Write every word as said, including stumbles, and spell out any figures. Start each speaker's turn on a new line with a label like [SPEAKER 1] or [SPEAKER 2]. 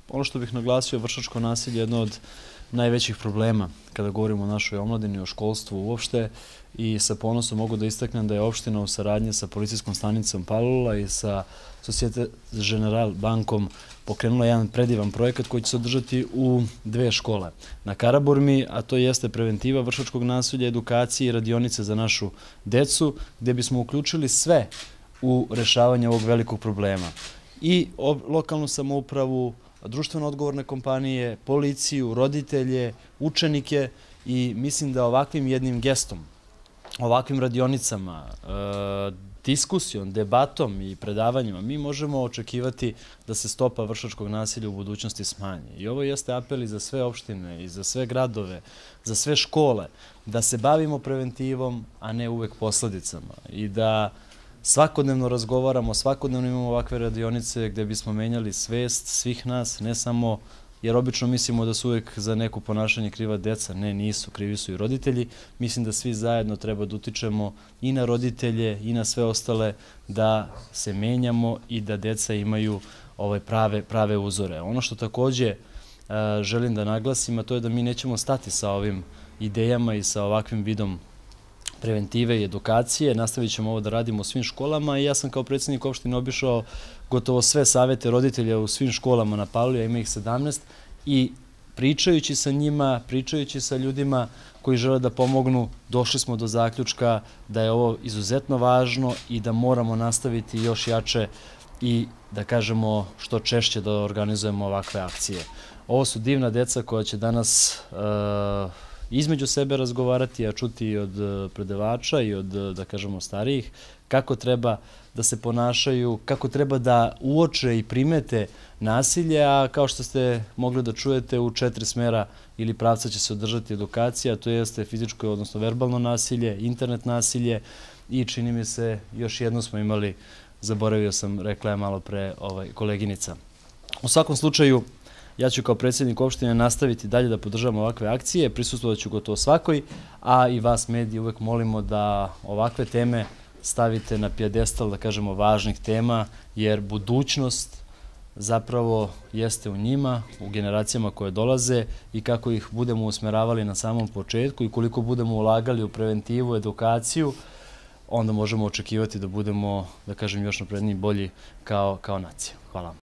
[SPEAKER 1] Ono što bih naglasio, vršnjačko nasilje je jedno od najvećih problema kada govorimo o našoj omladini, o školstvu uopšte, i sa ponosom mogu da istaknem da je opština u saradnji sa policijskom stanicom Palilula i sa Societe General bankom pokrenula jedan predivan projekat koji će se održati u dve škole na Karaburmi, a to jeste preventiva vršnjačkog nasilja, edukacije i radionice za našu decu, gde bismo uključili sve u rešavanje ovog velikog problema. I lokalnu samoupravu, društveno odgovorne kompanije, policiju, roditelje, učenike, i mislim da ovakvim jednim gestom, ovakvim radionicama, diskusijom, debatom i predavanjima mi možemo očekivati da se stopa vršnjačkog nasilja u budućnosti smanji. I ovo jeste apel i za sve opštine i za sve gradove, za sve škole, da se bavimo preventivom, a ne uvek posledicama, i da svakodnevno razgovaramo, svakodnevno imamo ovakve radionice gde bismo menjali svest svih nas, ne samo, jer obično mislimo da su uvek za neko ponašanje kriva deca. Ne, nisu, krivi su i roditelji. Mislim da svi zajedno treba da utičemo i na roditelje i na sve ostale da se menjamo i da deca imaju prave uzore. Ono što takođe želim da naglasim, a to je da mi nećemo stati sa ovim idejama i sa ovakvim vidom preventive i edukacije. Nastavit ćemo ovo da radimo u svim školama i ja sam kao predsjednik opštine obišao gotovo sve savete roditelja u svim školama na Paliluli, a ima ih sedamnaest, i pričajući sa njima, pričajući sa ljudima koji žele da pomognu, došli smo do zaključka da je ovo izuzetno važno i da moramo nastaviti još jače i da kažemo što češće da organizujemo ovakve akcije. Ovo su divna deca koja će danas između sebe razgovarati, a čuti i od predavača i od, da kažemo, starijih, kako treba da se ponašaju, kako treba da uoče i primete nasilje, a kao što ste mogli da čujete, u četiri smera ili pravca će se održati edukacija, to jeste fizičko, odnosno verbalno nasilje, internet nasilje i, čini mi se, još jedno smo imali, zaboravio sam, rekla je malo pre koleginica. U svakom slučaju, ja ću kao predsjednik opštine nastaviti dalje da podržavam ovakve akcije, prisustvovat ću gotovo svakoj, a i vas mediji uvek molimo da ovakve teme stavite na pijedestal, da kažemo, važnih tema, jer budućnost zapravo jeste u njima, u generacijama koje dolaze, i kako ih budemo usmeravali na samom početku i koliko budemo ulagali u preventivu, edukaciju, onda možemo očekivati da budemo, da kažem, još napredniji i bolji kao nacija. Hvala.